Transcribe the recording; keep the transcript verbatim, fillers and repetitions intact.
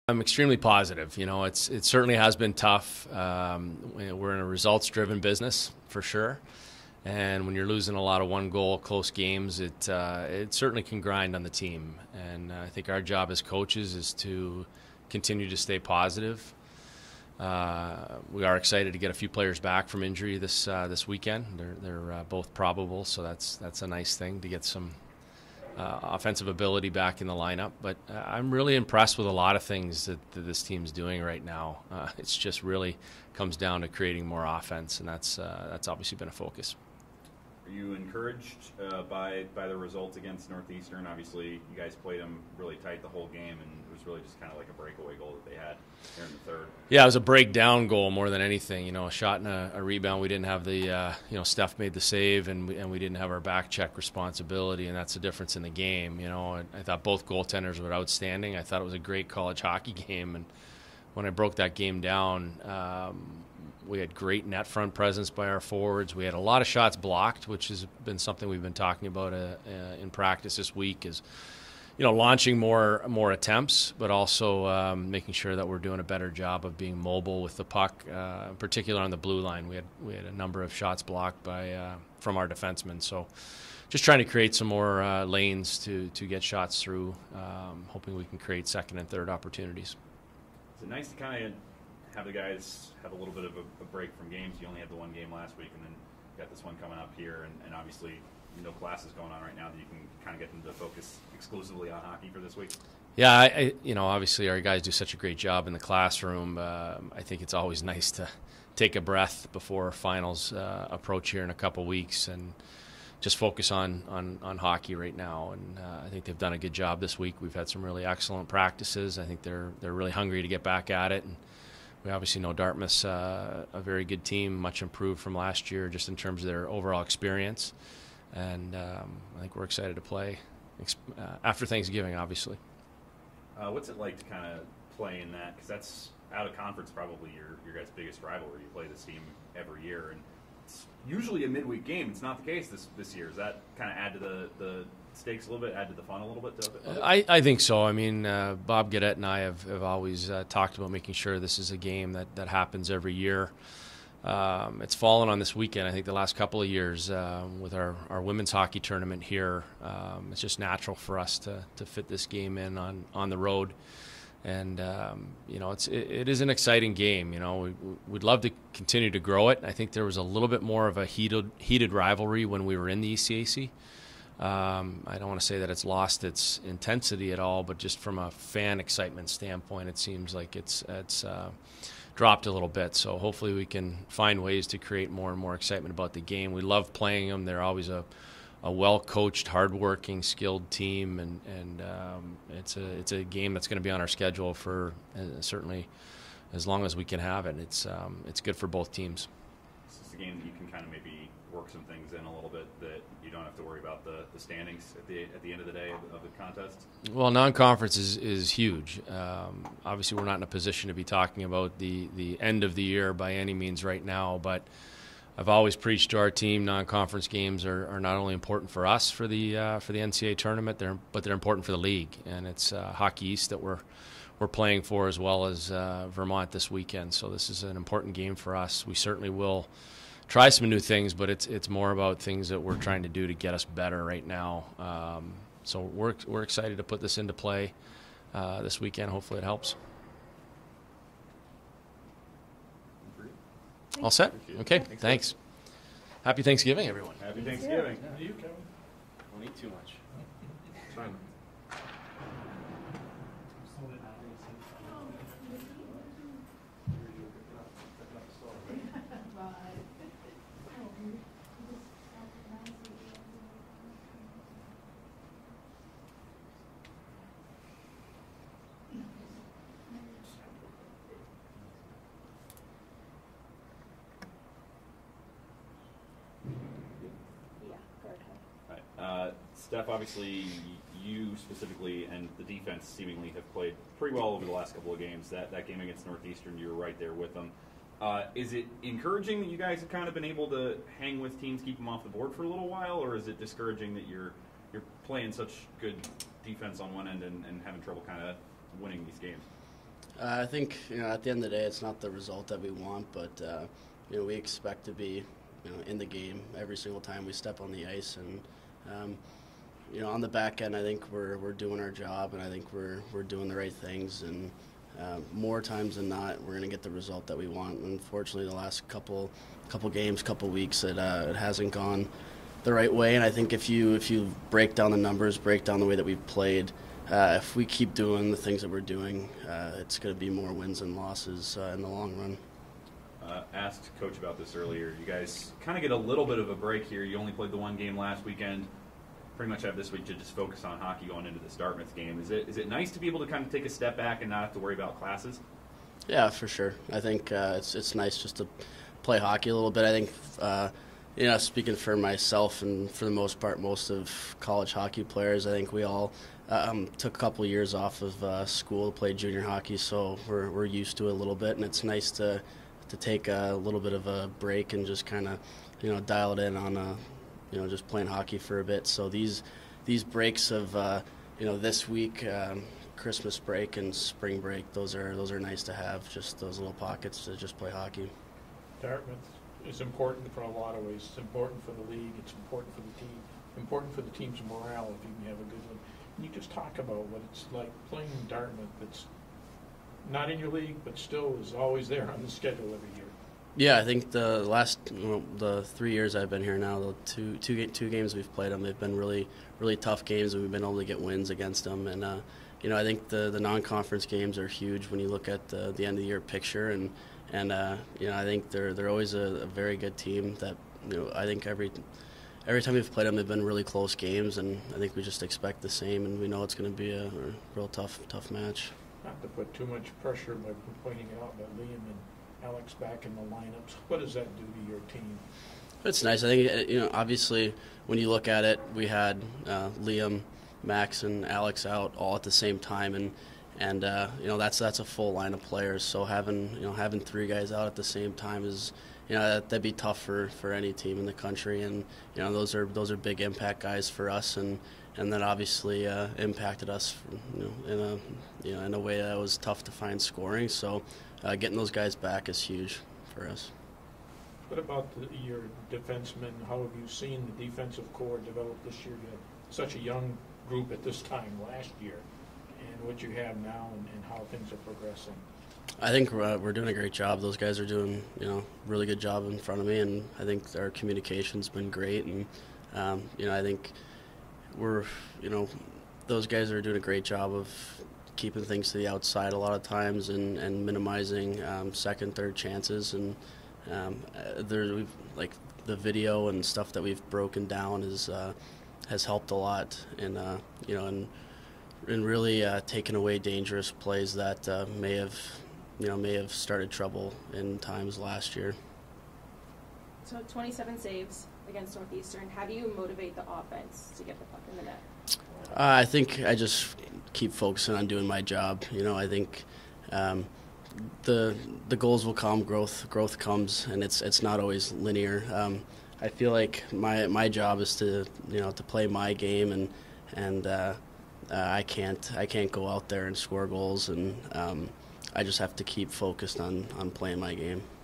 I'm extremely positive. You know, it's it certainly has been tough. Um, we're in a results-driven business for sure, and when you're losing a lot of one-goal close games, it uh, it certainly can grind on the team. And uh, I think our job as coaches is to continue to stay positive. Uh, we are excited to get a few players back from injury this uh, this weekend. They're they're uh, both probable, so that's that's a nice thing to get some Uh, offensive ability back in the lineup. But uh, I'm really impressed with a lot of things that, that this team's doing right now. Uh, it's just really comes down to creating more offense, and that's uh, that's obviously been a focus. Are you encouraged uh, by by the results against Northeastern? Obviously, you guys played them really tight the whole game, and it was really just kind of like a breakaway goal that they had here in the third. Yeah, it was a breakdown goal more than anything. You know, a shot and a, a rebound. We didn't have the, uh, you know, Steph made the save, and we, and we didn't have our back check responsibility, and that's the difference in the game. You know, I, I thought both goaltenders were outstanding. I thought it was a great college hockey game, and when I broke that game down, um, we had great net front presence by our forwards. We had a lot of shots blocked, which has been something we've been talking about uh, uh, in practice this week. Is you know launching more more attempts, but also um, making sure that we're doing a better job of being mobile with the puck, uh, in particular on the blue line. We had we had a number of shots blocked by uh, from our defensemen. So just trying to create some more uh, lanes to to get shots through, um, hoping we can create second and third opportunities. Is it nice to kind of have the guys have a little bit of a, a break from games? You only had the one game last week, and then you got this one coming up here, and, and obviously no classes going on right now that you can kind of get them to focus exclusively on hockey for this week. Yeah, I, I, you know, obviously our guys do such a great job in the classroom. Uh, I think it's always nice to take a breath before finals uh, approach here in a couple weeks and just focus on, on, on hockey right now. And uh, I think they've done a good job this week. We've had some really excellent practices. I think they're they're really hungry to get back at it. And we obviously know Dartmouth's uh, a very good team, much improved from last year just in terms of their overall experience. And um, I think we're excited to play uh, after Thanksgiving, obviously. Uh, what's it like to kind of play in that? Because that's out of conference probably your, your guys' biggest rivalry. You play this team every year, and it's usually a midweek game. It's not the case this this year. Does that kind of add to the, the stakes a little bit, add to the fun a little bit? To it? I, I think so. I mean, uh, Bob Gaudette and I have, have always uh, talked about making sure this is a game that, that happens every year. Um, it's fallen on this weekend, I think, the last couple of years uh, with our, our women's hockey tournament here. Um, it's just natural for us to, to fit this game in on, on the road. And, um, you know, it's, it, it is an exciting game. You know, we, we'd love to continue to grow it. I think there was a little bit more of a heated, heated rivalry when we were in the E C A C. Um, I don't want to say that it's lost its intensity at all, but just from a fan excitement standpoint, it seems like it's it's uh, dropped a little bit. So hopefully we can find ways to create more and more excitement about the game. We love playing them. They're always a, a well-coached, hard-working, skilled team, and and um, it's a it's a game that's going to be on our schedule for uh, certainly as long as we can have it. It's um, it's good for both teams. This is a game that you can kind of maybe work some things in a little bit that you don't have to worry about the, the standings at the at the end of the day of, of the contest? Well, non-conference is, is huge. Um, obviously, we're not in a position to be talking about the, the end of the year by any means right now, but I've always preached to our team non-conference games are, are not only important for us for the uh, for the N C A A tournament, they're, but they're important for the league. And it's uh, Hockey East that we're we're playing for, as well as uh, Vermont this weekend. So this is an important game for us. We certainly will try some new things, but it's it's more about things that we're trying to do to get us better right now. Um, so we're we're excited to put this into play uh, this weekend. Hopefully it helps. All set? Okay, thanks. thanks. Happy Thanksgiving, everyone. Happy Thanksgiving. Yeah. You, Kevin. Don't eat too much. It's fine. Uh, Steph, obviously, you specifically and the defense seemingly have played pretty well over the last couple of games. That that game against Northeastern, you were right there with them. Uh, is it encouraging that you guys have kind of been able to hang with teams, keep them off the board for a little while, or is it discouraging that you're you're playing such good defense on one end and, and having trouble kind of winning these games? Uh, I think, you know, at the end of the day, it's not the result that we want, but uh, you know, we expect to be, you know, in the game every single time we step on the ice, and um, you know, on the back end, I think we're we're doing our job, and I think we're we're doing the right things, and uh, more times than not, we're going to get the result that we want. Unfortunately, the last couple couple games, couple weeks, it uh, it hasn't gone the right way, and I think if you if you break down the numbers, break down the way that we've played. Uh, if we keep doing the things that we're doing, uh, it's going to be more wins and losses uh, in the long run. Uh, asked Coach about this earlier. You guys kind of get a little bit of a break here. You only played the one game last weekend. Pretty much have this week to just focus on hockey going into this Dartmouth game. Is it is it nice to be able to kind of take a step back and not have to worry about classes? Yeah, for sure. I think uh, it's it's nice just to play hockey a little bit. I think, uh, you know, speaking for myself and for the most part, most of college hockey players, I think we all um, took a couple of years off of uh, school to play junior hockey, so we're we're used to it a little bit, and it's nice to to take a little bit of a break and just kind of, you know, dial it in on a, you know, just playing hockey for a bit. So these these breaks of uh, you know, this week, um, Christmas break and spring break, those are those are nice to have. Just those little pockets to just play hockey. Dartmouth is important for a lot of ways. It's important for the league. It's important for the team. Important for the team's morale if you can have a good one. Can you just talk about what it's like playing in Dartmouth that's not in your league but still is always there on the schedule every year? Yeah, I think the last well, the three years I've been here now, the two two two games we've played them, they've been really really tough games, and we've been able to get wins against them. And uh, you know, I think the the non-conference games are huge when you look at the the end of the year picture, and and uh, you know, I think they're they're always a, a very good team. That, you know, I think every every time we've played them, they've been really close games, and I think we just expect the same, and we know it's going to be a, a real tough tough match. Not to put too much pressure by pointing it out, but Liam and Alex back in the lineups, what does that do to your team? It's nice. I think, you know, obviously when you look at it, we had uh, Liam, Max, and Alex out all at the same time, and and uh, you know, that's that's a full line of players. So having you know having three guys out at the same time is, you know, that, that'd be tough for, for any team in the country, and you know, those are those are big impact guys for us, and and that obviously uh, impacted us, you know, in a you know in a way that was tough to find scoring. So uh, getting those guys back is huge for us. What about the, your defensemen? How have you seen the defensive core develop this year? You had such a young group at this time last year, and what you have now, and, and how things are progressing. I think we're, uh, we're doing a great job. Those guys are doing, you know, really good job in front of me, and I think our communication's been great. And um, you know, I think we're, you know, those guys are doing a great job of keeping things to the outside a lot of times, and, and minimizing um, second, third chances. And um, there, we've, like the video and stuff that we've broken down is uh, has helped a lot, in uh, you know, and and really uh, taken away dangerous plays that uh, may have. you know, may have started trouble in times last year. So twenty-seven saves against Northeastern. How do you motivate the offense to get the puck in the net? Uh, I think I just keep focusing on doing my job. You know, I think um, the the goals will come, growth growth comes, and it's it's not always linear. Um, I feel like my my job is to you know to play my game, and and uh, uh, I can't I can't go out there and score goals, and um, I just have to keep focused on, on playing my game.